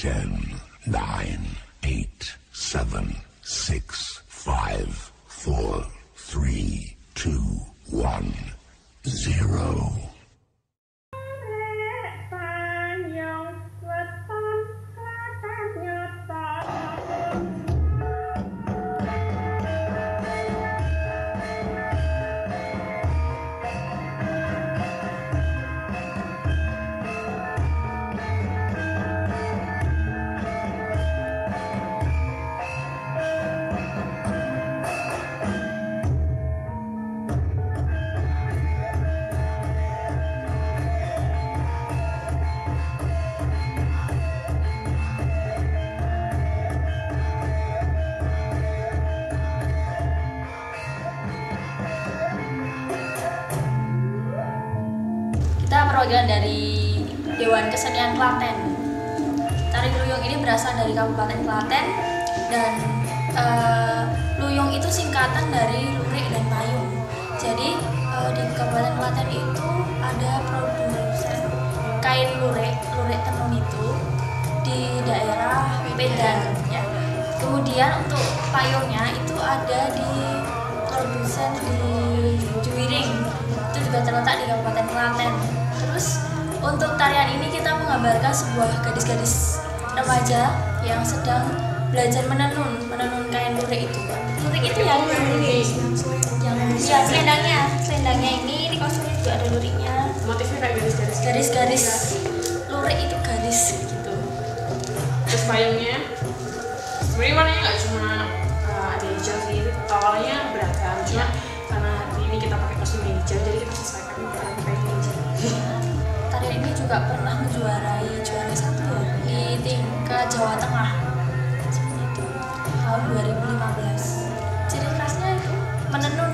10, 9, 8, 7, 6, 5, 4, 3, 2, 1, 0. Kita perwakilan dari Dewan Kesenian Klaten. Tari Luyung ini berasal dari Kabupaten Klaten dan Luyung itu singkatan dari lurik dan payung. Jadi di Kabupaten Klaten itu ada produsen kain lurik tenun itu di daerah Medan ya. Kemudian untuk payungnya itu ada di produsen di Juwiring, itu juga terletak di Kabupaten Klaten. Terus untuk tarian ini kita menggambarkan sebuah gadis-gadis remaja yang sedang belajar menenun kain lurik itu. Lurik itu yang ini, yang selendangnya ini kostumnya juga ada luriknya. Motifnya kayak Garis-garis lurik itu garis gitu. Terus payungnya sebenarnya warnanya nggak cuma ada hijau sih, awalnya beragam, cuma karena hari ini kita pakai kostum hijau jadi kita sesuaikan dengan payung hijau. Tarian ini juga pernah menjuarai juara 1 ya di tingkat Jawa Tengah seperti itu tahun 2015. Ciri khasnya itu menenun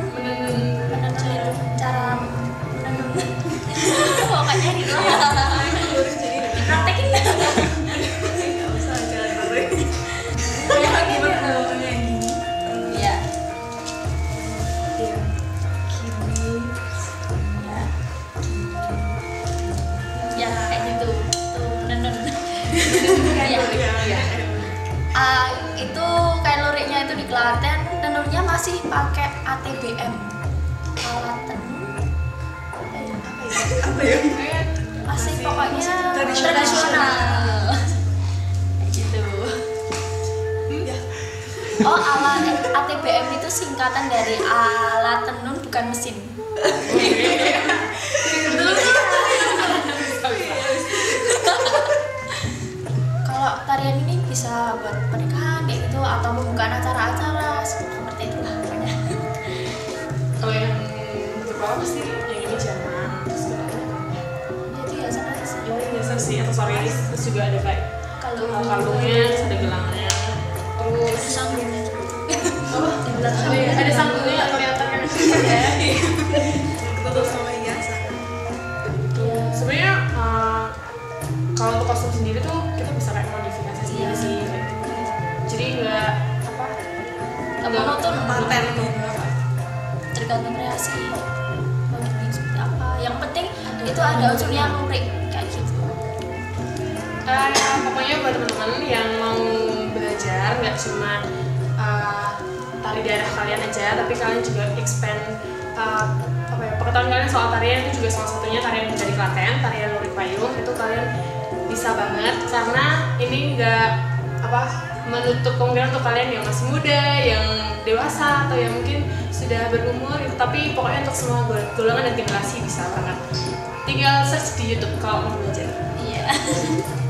cara menenun pokoknya gitu ya. Dipraktekin Nggak usah jalan-jalan. ya. Ya kayak gitu tuh menenun. Itu kain luriknya itu di Klaten, tenunnya masih pakai ATBM, alat tenun Apa ya? masih pokoknya tradisional. Kayak gitu. Oh, alat ATBM itu singkatan dari alat tenun bukan mesin. Kalau tarian ini bisa buat pernikahan kayak gitu atau pembukaan acara-acara seperti itulah pokoknya. Kalau yang berbawah pasti yang ini zaman, terus Jadi ya sana sih. biasa sih aksesoris, terus juga ada kayak kalungnya, terus ada gelangnya, terus Sanggungnya juga. di belakang ada sanggungnya nggak kelihatan kan? Ketutup sama hiasan. Iya. Sebenarnya kalau untuk kostum sendiri tuh kita bisa kayak modifikasi sendiri sih, kayak gitu. Jadi nggak monoton, paten tuh. tergantung kreasi mau dibikin seperti apa. Yang penting itu ada unsurnya lurik kayak gitu. Pokoknya buat teman-teman yang mau belajar nggak cuma tari daerah kalian aja, tapi kalian juga expand pengetahuan kalian soal tarian. Itu juga salah satunya tarian dari Klaten, tarian lurik payung. Itu kalian bisa banget karena ini nggak menutup kemungkinan untuk kalian yang masih muda, yang dewasa, atau yang mungkin sudah berumur gitu. Tapi pokoknya untuk semua golongan dan generasi bisa banget. Tinggal search di YouTube kalau mau belajar. Iya.